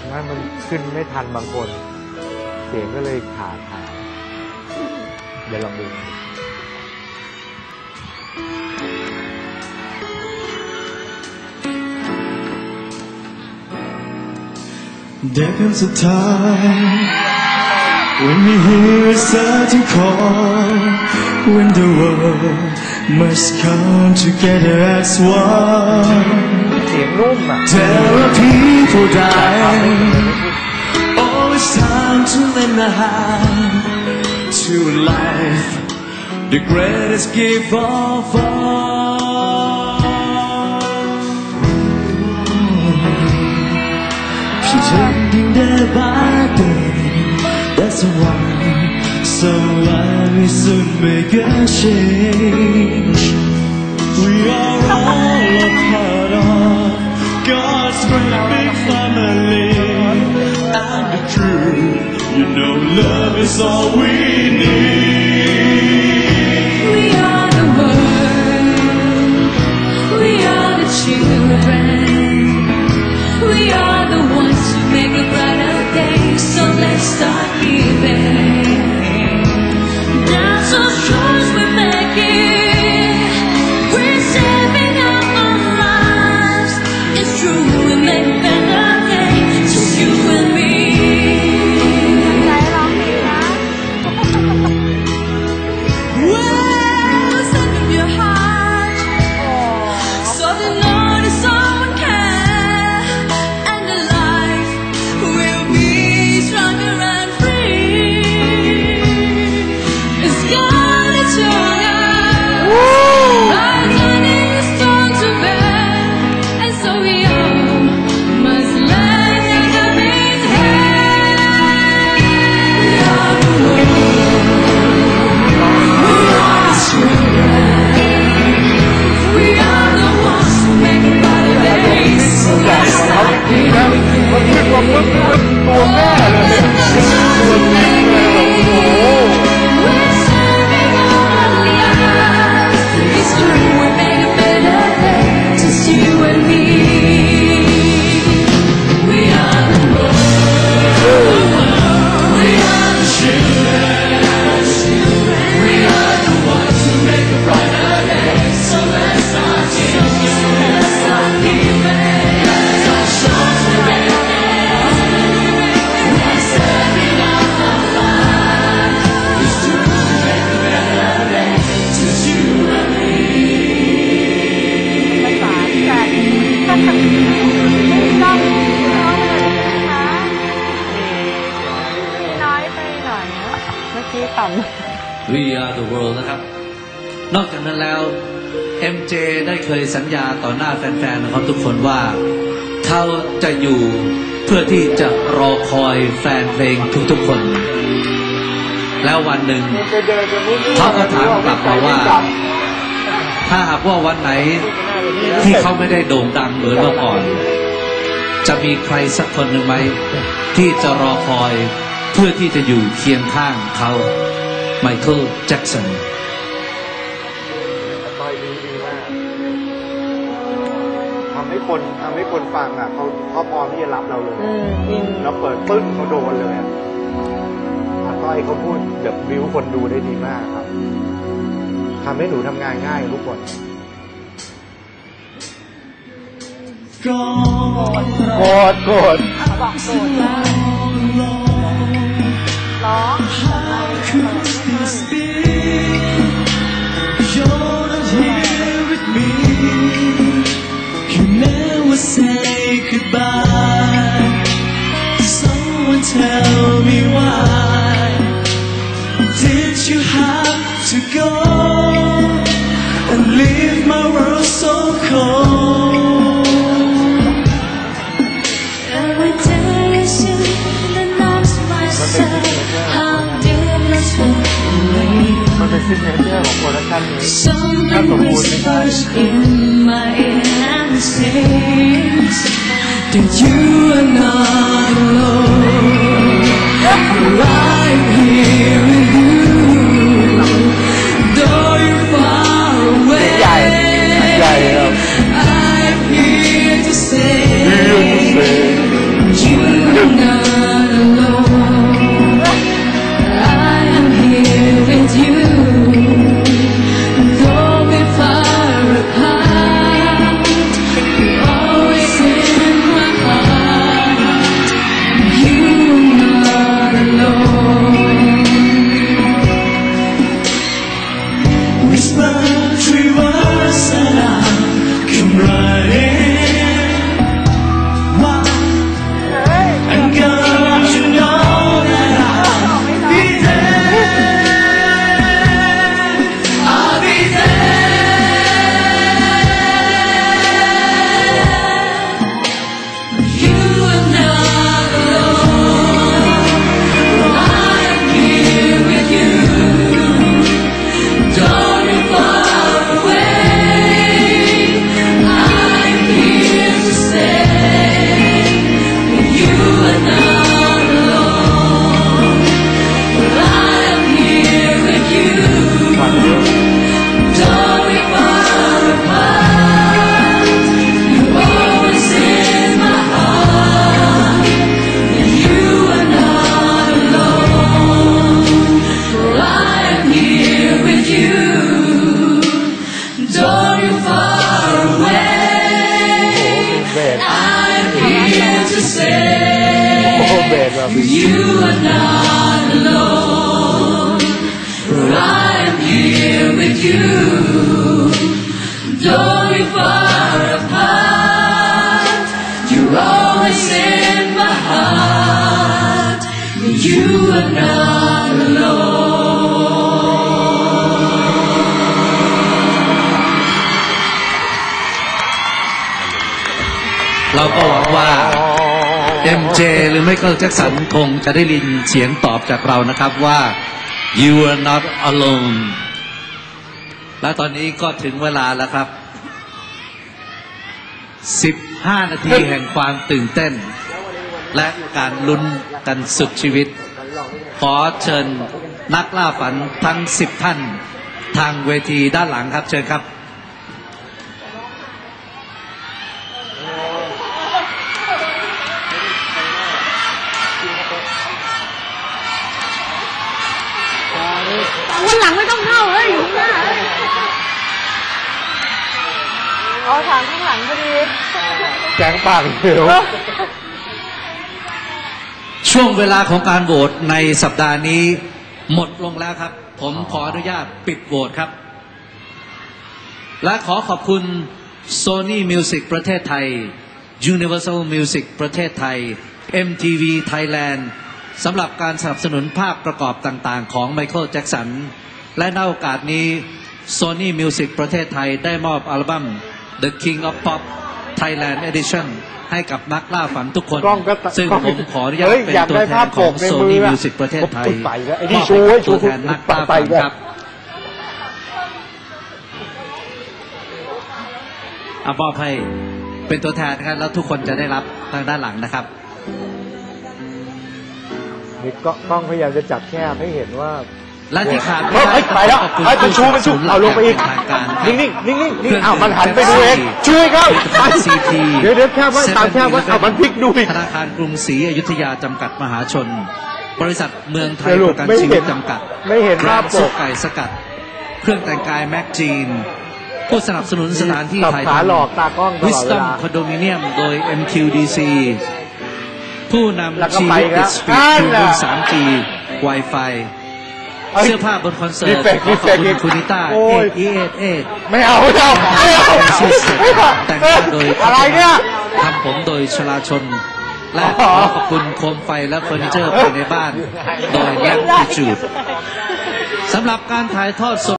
นั่นมันขึ้นไม่ทันบางคนเสียงก็เลยขาดหายเดี๋ยวลองดู There comes a time when we hear a certain call, when the world must come together as one. เสียงนุ่มอ่ะ There are people dying. Oh, it's time to lend a hand to life, the greatest gift of all.Day by day, that's why so life will soon make a change. We are all a part of God's great big family, and the truth, you know, love is all we need. We are the world, we are the children, we are the ones who make a brighter day, so let's start giving. That's those choices we're making. We're saving our own lives. It's true, we make a better day, just you and me. Well, send them your heart, so they know that someone cares, and the life will be stronger and free. It's gonna turn out, our journey is strong to bear, and so we all must lend a helping hand. We are the world, we are the children, we are the ones who make a brighter day, so let's start giving. มันขึ้นมาปุ๊บตัวแม่เลยตัวแม่เลยโอ้โห We're serving our lives. It's true, we make a better day, just you and me. We are the world, we are the children, we are the ones who make a brighter day. So let's start giving, let's start giving. Let's start giving. We're serving our lives. It's true, we make a better day, just you and me. ภาษาจากก็ทำไม่ต้องน้องเลยนะคะน้อยไปหน่อยนะเมื่อกี้ต่ำ We are the world นะครับ นอกจากนั้นแล้ว MJ ได้เคยสัญญาต่อหน้าแฟนๆนะครับทุกคนว่าเขาจะอยู่เพื่อที่จะรอคอยแฟนเพลงทุกๆคน แล้ววันหนึ่งเขาก็ถามกลับมาว่า ถ้าหากว่าวันไหนที่เขาไม่ได้โด่งดังเหมือนเมื่อก่อน จะมีใครสักคนหนึ่งไหมที่จะรอคอยเพื่อที่จะอยู่เคียงข้างเขาไมเคิลแจ็คสันต่อยดีมากทำให้คนฟังอ่ะเขาพร้อมที่จะรับเราเลยเราเปิดปึ้งเขาโดนเลยต้อยเขาพูดแบบบิวคนดูได้ดีมากครับทำให้หนูทำงานง่ายทุกคนโกรธบอกโกรธร้อง You're not here with me. You never say goodbye. Someone tell me why did you have to go and leave my world so cold? Every day I sit and ask myself, how did I turn away? มันเป็นซิกเนเจอร์ของโปรดักชั่นนี้ Something whispers in my ear and says that you are not alone. I'm here with you, though you're far away. I'm here to stay. You You are not alone. I am here with you. Though we far apart, you're always in my heart. You are not alone. I am here with you. Though you're far away, I'm here to say, โอ้โหเบสแบบ you are not alone. I am here with you. Though we're far apart, you're always in my heart. You are not alone. เราก็หวังว่า MJ หรือไมเคิลแจ็คสันคงจะได้ยินเสียงตอบจากเรานะครับว่า You are not alone และตอนนี้ก็ถึงเวลาแล้วครับ 15 นาทีแห่งความตื่นเต้น และการลุ้นกันสุดชีวิต ขอเชิญนักล่าฝันทั้ง 10 ท่านทางเวทีด้านหลังครับเชิญครับวันหลังไม่ต้องเข้าเฮ้ยอยู่ข้างหน้าเอาถามข้างหลังพอดีแกงปากเดียวช่วงเวลาของการโหวตในสัปดาห์นี้หมดลงแล้วครับ ผมขออนุญาตปิดโหวตครับ และขอขอบคุณ Sony Music ประเทศไทย Universal Music ประเทศไทย MTV Thailand สำหรับการสนับสนุนภาพประกอบต่างๆของไมเคิลแจ็คสันและในโอกาสนี้ Sony Music ประเทศไทยได้มอบอัลบั้ม The King of Pop Thailand Edition ให้กับนักล่าฝันทุกคนกล้องก็ซึ่งผมขออนุญาตเฮ้ยเป็นอยากตัวได้แทภาพนปของกในมือ Sony อะ Music ประเทศไทยไปแล้วไอ้มนี่อบชูให้ไว้กับตัวแทนนักล่าฝันครับเอามอบให้เป็นตัวแทนนะครับแล้วทุกคนจะได้รับทางด้านหลังนะครับนี่กล้องพยายามจะจับแคบให้เห็นว่าและที่ขาดเฮ้ยไปแล้วขอบคุณเฮ้ยมันชูมันชูผู้สนับสนุนเอาลงไปอีกทางการนิ่งๆนิ่งๆนี่อ้าวมันหันไปดูเองช่วยเขาไป CT เดี๋ยวแคบไว้ตามแคบไว้เอามันพลิกดูอีกธนาคารกรุงศรีอยุธยาจำกัดมหาชน บริษัทเมืองไทยสรุปประกันไม่ชีเห็วิตนจำกัดไม่เห็นภาพปซุปกไก่สกัด เครื่องแต่งกายแม็กจีน ผู้สนับสนุนสถานที่ตับถ่ายขาทำหลอกตากล้องตลอดเว Wisdom ลา Condominium โดย MQDC ผู้แล้วนำก็ชีไปวิตแล้วสปีดนั่นทูแหละบน 3G Wi-Fi เอ้ยเสื้อผ้าบนคอนเสิร์ตรีเฟกขอขอบคุณรีเฟกคุณนิต้าโอ้ยเอไม่เอาไม่เอาไม่เอาแต่งหน้าโดยอะไรเนี่ยทำผมโดยชลาชน และขอขอบคุณโคมไฟและเฟอร์นิเจอร์ภายในบ้าน โดยแลมติจูดสำหรับการถ่ายทอดสด